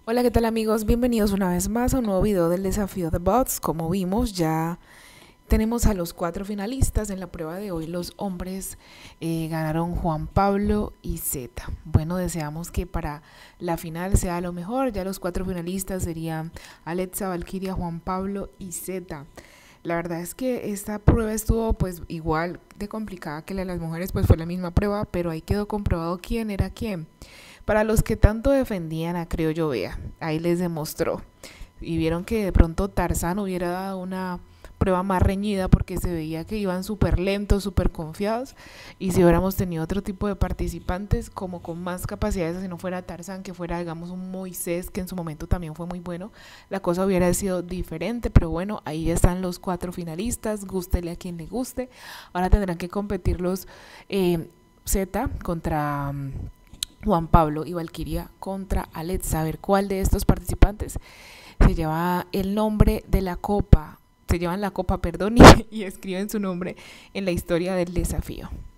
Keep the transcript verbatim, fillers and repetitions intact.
Hola, ¿qué tal amigos? Bienvenidos una vez más a un nuevo video del desafío de bots. Como vimos, ya tenemos a los cuatro finalistas en la prueba de hoy. Los hombres eh, ganaron Juan Pablo y Zeta. Bueno, deseamos que para la final sea lo mejor. Ya los cuatro finalistas serían Alexa, Valkyria, Juan Pablo y Zeta. La verdad es que esta prueba estuvo pues igual de complicada que la de las mujeres, pues fue la misma prueba, pero ahí quedó comprobado quién era quién. Para los que tanto defendían a Criollo Vea, ahí les demostró. Y vieron que de pronto Tarzán hubiera dado una prueba más reñida porque se veía que iban súper lentos, súper confiados. Y si hubiéramos tenido otro tipo de participantes, como con más capacidades, si no fuera Tarzán, que fuera, digamos, un Moisés, que en su momento también fue muy bueno, la cosa hubiera sido diferente. Pero bueno, ahí ya están los cuatro finalistas, gústele a quien le guste. Ahora tendrán que competir los eh, Z contra Juan Pablo y Valkyria contra Alexa. A ver cuál de estos participantes se lleva el nombre de la copa, se llevan la copa, perdón, y, y escriben su nombre en la historia del desafío.